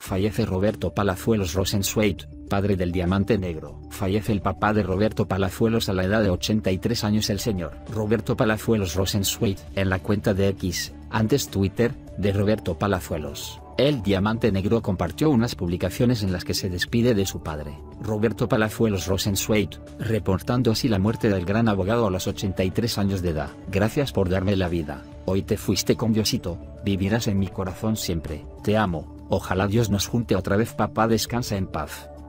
Fallece Roberto Palazuelos Rosenzweig, padre del Diamante Negro. Fallece el papá de Roberto Palazuelos a la edad de 83 años. El señor Roberto Palazuelos Rosenzweig, en la cuenta de X, antes Twitter, de Roberto Palazuelos, el Diamante Negro, compartió unas publicaciones en las que se despide de su padre, Roberto Palazuelos Rosenzweig, reportando así la muerte del gran abogado a los 83 años de edad. Gracias por darme la vida, hoy te fuiste con Diosito, vivirás en mi corazón siempre, te amo, ojalá Dios nos junte otra vez. Papá, descansa en paz.